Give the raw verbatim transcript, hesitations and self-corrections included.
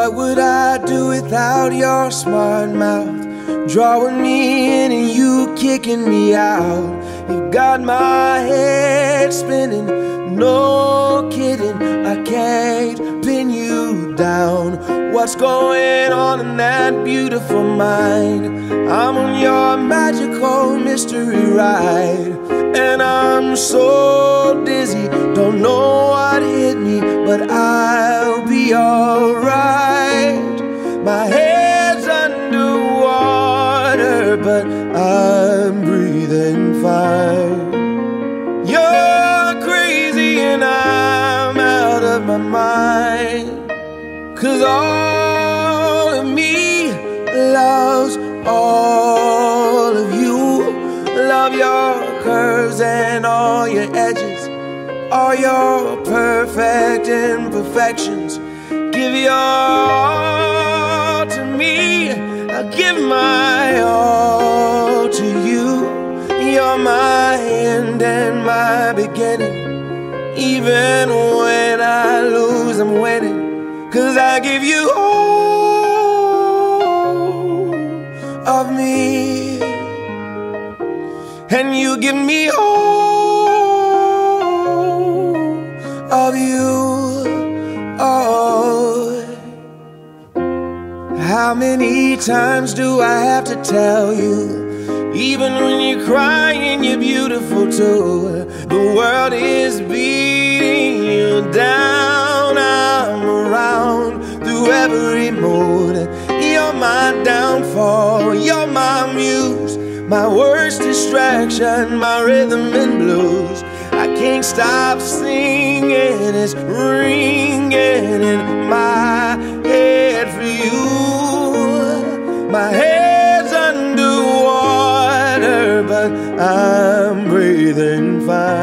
What would I do without your smart mouth? Drawing me in and you kicking me out. You got my head spinning, no kidding, I can't pin you down. What's going on in that beautiful mind? I'm on your magical mystery ride, and I'm so dizzy, don't know what hit me, but I'll be alright. My head's underwater, but I'm breathing fine. You're crazy and I'm out of my mind, 'cause all of me loves all of you. Love your curves and all your edges, all your perfect imperfections. Give your all to me, I'll give my all to you. You're my end and my beginning. Even when I lose, I'm winning, 'cause I give you all of me, and you give me all of you. Oh, how many times do I have to tell you? Even when you're crying, you're beautiful too. The world is beating you down. I'm around through every mood. You're my downfall, you're my muse, my worst distraction, my rhythm and blues. I can't stop singing, it's ringing in my head for you. My head's underwater, but I'm breathing fine.